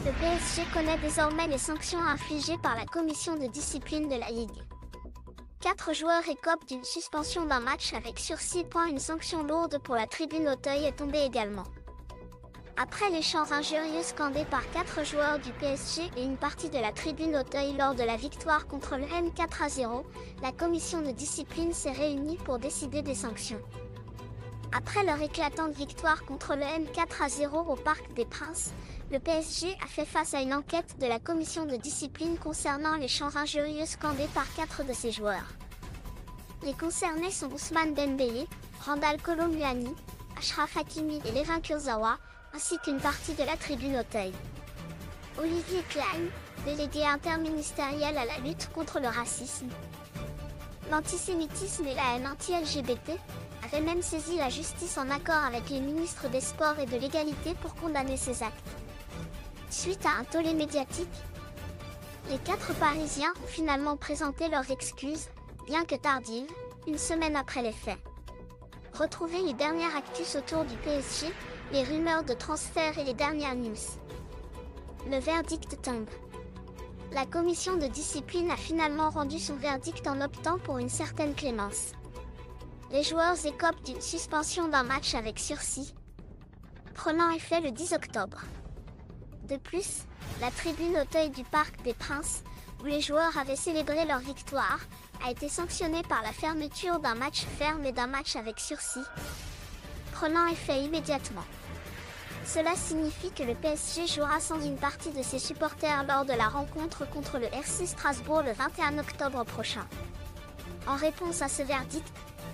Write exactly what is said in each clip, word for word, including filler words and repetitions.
Le P S G connaît désormais les sanctions infligées par la commission de discipline de la Ligue. Quatre joueurs écopent d'une suspension d'un match avec sursis. Une sanction lourde pour la tribune Auteuil est tombée également. Après les chants injurieux scandés par quatre joueurs du P S G et une partie de la tribune Auteuil lors de la victoire contre le Rennes quatre à zéro, la commission de discipline s'est réunie pour décider des sanctions. Après leur éclatante victoire contre le Rennes quatre à zéro au Parc des Princes, le P S G a fait face à une enquête de la commission de discipline concernant les chants injurieux scandés par quatre de ses joueurs. Les concernés sont Ousmane Dembélé, Randal Kolo Muani, Achraf Hakimi et Lervin Kurzawa, ainsi qu'une partie de la tribune Auteuil. Olivier Klein, délégué interministériel à la lutte contre le racisme, l'antisémitisme et la haine anti-L G B T, avait même saisi la justice en accord avec les ministres des Sports et de l'Égalité pour condamner ces actes. Suite à un tollé médiatique, les quatre Parisiens ont finalement présenté leurs excuses, bien que tardives, une semaine après les faits. Retrouvez les dernières actus autour du P S G, les rumeurs de transfert et les dernières news. Le verdict tombe. La commission de discipline a finalement rendu son verdict en optant pour une certaine clémence. Les joueurs écopent d'une suspension d'un match avec sursis, prenant effet le dix octobre. De plus, la tribune Auteuil du Parc des Princes, où les joueurs avaient célébré leur victoire, a été sanctionnée par la fermeture d'un match ferme et d'un match avec sursis, prenant effet immédiatement. Cela signifie que le P S G jouera sans une partie de ses supporters lors de la rencontre contre le R C Strasbourg le vingt et un octobre prochain. En réponse à ce verdict,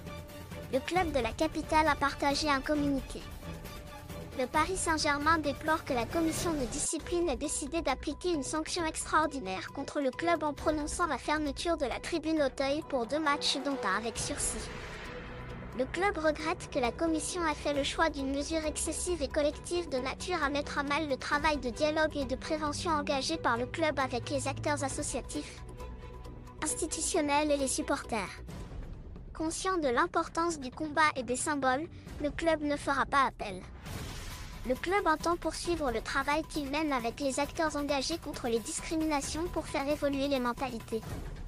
le club de la capitale a partagé un communiqué. Le Paris Saint-Germain déplore que la commission de discipline ait décidé d'appliquer une sanction extraordinaire contre le club en prononçant la fermeture de la tribune Auteuil pour deux matchs dont un avec sursis. Le club regrette que la commission ait fait le choix d'une mesure excessive et collective de nature à mettre à mal le travail de dialogue et de prévention engagé par le club avec les acteurs associatifs, institutionnels et les supporters. Conscient de l'importance du combat et des symboles, le club ne fera pas appel. Le club entend poursuivre le travail qu'il mène avec les acteurs engagés contre les discriminations pour faire évoluer les mentalités.